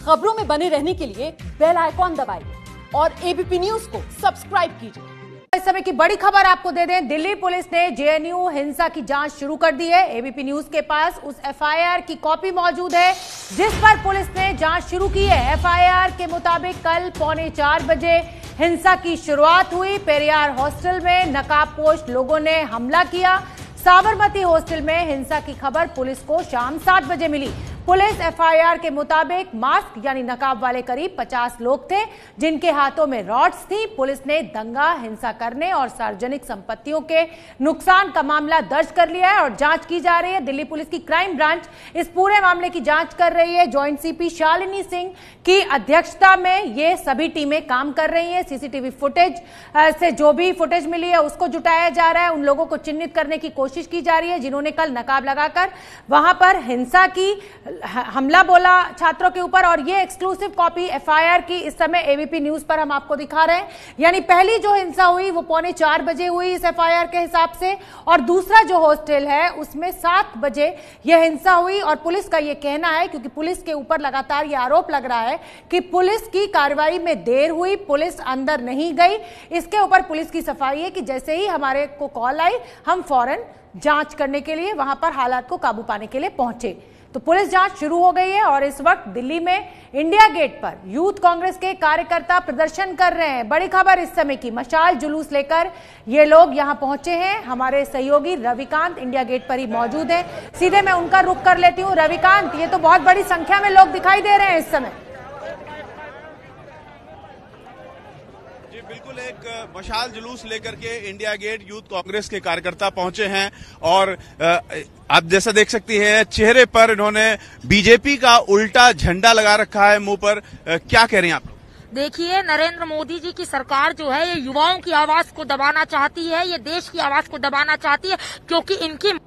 खबरों में बने रहने के लिए बेल आइकॉन दबाइए और एबीपी न्यूज को सब्सक्राइब कीजिए। इस समय की बड़ी खबर आपको दे दें, दिल्ली पुलिस ने जेएनयू हिंसा की जांच शुरू कर दी है। एबीपी न्यूज के पास उस एफआईआर की कॉपी मौजूद है जिस पर पुलिस ने जांच शुरू की है। एफआईआर के मुताबिक कल 3:45 बजे हिंसा की शुरुआत हुई। पेरियार हॉस्टल में नकाबपोश लोगों ने हमला किया। साबरमती हॉस्टल में हिंसा की खबर पुलिस को शाम 7 बजे मिली। पुलिस एफआईआर के मुताबिक मास्क यानी नकाब वाले करीब 50 लोग थे जिनके हाथों में रॉड्स थी। पुलिस ने दंगा, हिंसा करने और सार्वजनिक संपत्तियों के नुकसान का मामला दर्ज कर लिया है और जांच की जा रही है। दिल्ली पुलिस की क्राइम ब्रांच इस पूरे मामले की जांच कर रही है। ज्वाइंट सीपी शालिनी सिंह की अध्यक्षता में ये सभी टीमें काम कर रही है। सीसीटीवी फुटेज से जो भी फुटेज मिली है उसको जुटाया जा रहा है। उन लोगों को चिन्हित करने की कोशिश की जा रही है जिन्होंने कल नकाब लगाकर वहां पर हिंसा की, हमला बोला छात्रों के ऊपर। और ये एक्सक्लूसिव कॉपी एफआईआर की इस समय एबीपी न्यूज पर हम आपको दिखा रहे हैं। यानी पहली जो हिंसा हुई वो 3:45 बजे हुई इस एफआईआर के हिसाब से, और दूसरा जो हॉस्टल है उसमें 7 बजे यह हिंसा हुई। और पुलिस का यह कहना है, क्योंकि पुलिस के ऊपर लगातार यह आरोप लग रहा है कि पुलिस की कार्रवाई में देर हुई, पुलिस अंदर नहीं गई। इसके ऊपर पुलिस की सफाई है कि जैसे ही हमारे को कॉल आई हम फौरन जांच करने के लिए वहां पर हालात को काबू पाने के लिए पहुंचे। तो पुलिस जांच शुरू हो गई है और इस वक्त दिल्ली में इंडिया गेट पर यूथ कांग्रेस के कार्यकर्ता प्रदर्शन कर रहे हैं। बड़ी खबर इस समय की, मशाल जुलूस लेकर ये लोग यहां पहुंचे हैं। हमारे सहयोगी रविकांत इंडिया गेट पर ही मौजूद हैं। सीधे मैं उनका रुख कर लेती हूं। रविकांत, ये तो बहुत बड़ी संख्या में लोग दिखाई दे रहे हैं इस समय। बिल्कुल, एक मशाल जुलूस लेकर के इंडिया गेट यूथ कांग्रेस के कार्यकर्ता पहुंचे हैं और आप जैसा देख सकती हैं चेहरे पर इन्होंने बीजेपी का उल्टा झंडा लगा रखा है मुंह पर। क्या कह रही हैं आप? देखिए, नरेंद्र मोदी जी की सरकार जो है ये युवाओं की आवाज को दबाना चाहती है, ये देश की आवाज को दबाना चाहती है, क्योंकि इनकी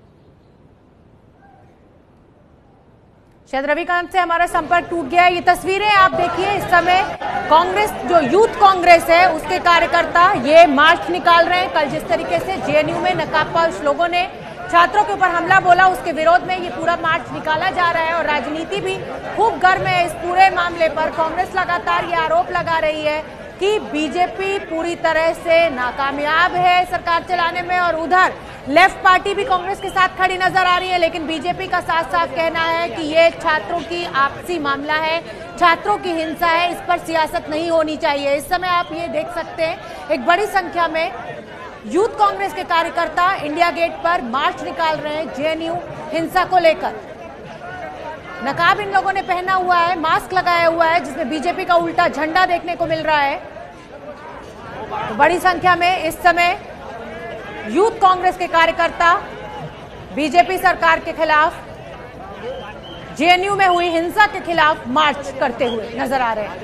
शायद रविकांत से हमारा संपर्क टूट गया है। ये तस्वीरें आप देखिए, इस समय कांग्रेस जो यूथ कांग्रेस है उसके कार्यकर्ता ये मार्च निकाल रहे हैं। कल जिस तरीके से जेएनयू में नकाबपोश लोगों ने छात्रों के ऊपर हमला बोला उसके विरोध में ये पूरा मार्च निकाला जा रहा है और राजनीति भी खूब गर्म है इस पूरे मामले पर। कांग्रेस लगातार ये आरोप लगा रही है कि बीजेपी पूरी तरह से नाकामयाब है सरकार चलाने में, और उधर लेफ्ट पार्टी भी कांग्रेस के साथ खड़ी नजर आ रही है। लेकिन बीजेपी का साफ साफ कहना है कि ये छात्रों की आपसी मामला है, छात्रों की हिंसा है, इस पर सियासत नहीं होनी चाहिए। इस समय आप ये देख सकते हैं एक बड़ी संख्या में यूथ कांग्रेस के कार्यकर्ता इंडिया गेट पर मार्च निकाल रहे हैं जेएनयू हिंसा को लेकर। नकाब इन लोगों ने पहना हुआ है, मास्क लगाया हुआ है जिसमें बीजेपी का उल्टा झंडा देखने को मिल रहा है। तो बड़ी संख्या में इस समय यूथ कांग्रेस के कार्यकर्ता बीजेपी सरकार के खिलाफ, जेएनयू में हुई हिंसा के खिलाफ मार्च करते हुए नजर आ रहे हैं।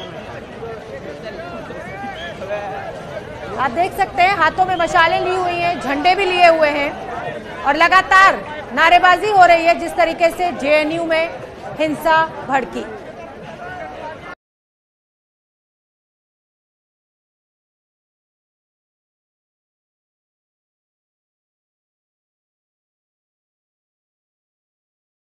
आप देख सकते हैं हाथों में मशालें ली हुई हैं, झंडे भी लिए हुए हैं और लगातार नारेबाजी हो रही है जिस तरीके से जेएनयू में हिंसा भड़की।